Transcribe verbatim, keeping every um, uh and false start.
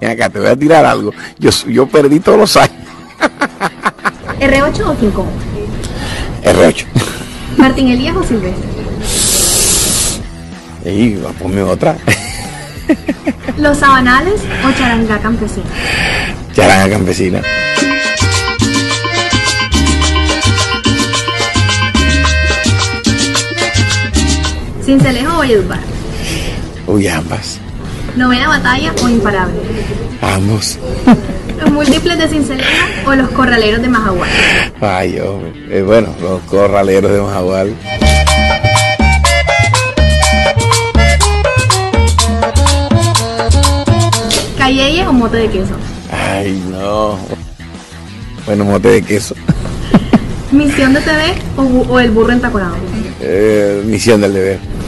Ven acá, te voy a tirar algo. Yo, yo perdí todos los años. ¿R ocho o King Kong? R ocho. ¿Martín Elías o Silvestre? Y va a ponerme otra. ¿Los Sabanales o Charanga Campesina? Charanga Campesina. ¿Sincelejo o Valledupar? Uy, ambas. ¿Novena Batalla o Imparable? Ambos. ¿Los Múltiples de Sincelejo o los Corraleros de Majagual? Ay, hombre. Eh, bueno, los Corraleros de Majagual. ¿Cayeye o mote de queso? Ay, no. Bueno, mote de queso. ¿Misión de T V o, bu- o el burro entaconado? Eh, misión del deber.